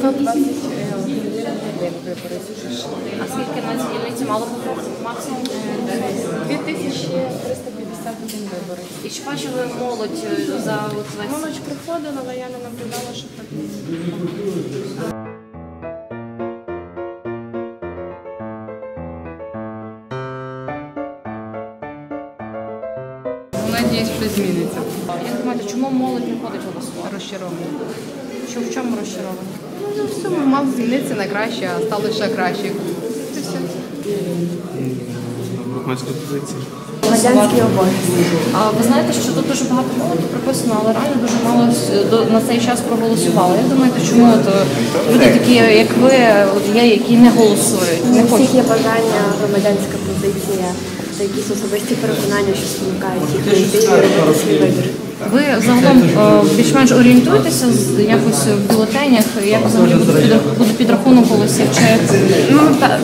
120 виборів. А скільки на цій дільниці мало бути максимум? 2351 вибори. І чи бачили молодь за весь? Молодь приходила, але я не наблюдала, що так. Надіюсь, що зміниться. Як думаєте, чому молодь не ходить голосувати? Розчаровані. Що в чому розчаровані? Ну, в цьому мав змінитися на краще, а стало ще краще. Це все. Громадської позиції. Громадянський обов'язок. А ви знаєте, що тут дуже багато молоді прописано, але реально дуже мало на цей час проголосували. Як думаєте, чому люди такі, як ви, є, які не голосують? У всіх є бажання, громадянська позиція та якісь особисті переконання, що спонукають їх прийти і робити свій вибір. Ви загалом більш-менш орієнтуєтеся якось в бюлетенях, як взагалі буде підрахунок голосів? Ну так,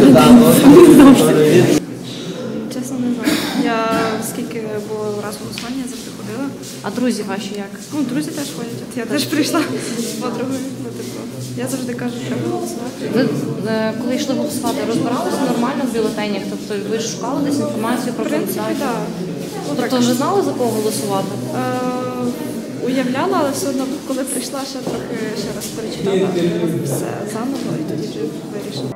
чесно не знаю. Я скільки було раз голосування, я завжди ходила. А друзі ваші як? Ну, друзі теж ходять. От я теж прийшла з подругою. Ну, типу, я завжди кажу, що треба голосувати. Ви коли йшли голосувати, розбиралися нормально в бюлетенях? Тобто ви ж шукали десь інформацію про В принципі, кандидатів? так. Тобто вже знали, за кого голосувати? Уявляла, але все одно, коли прийшла, ще трохи ще раз перечитала все заново і тоді вже вирішила.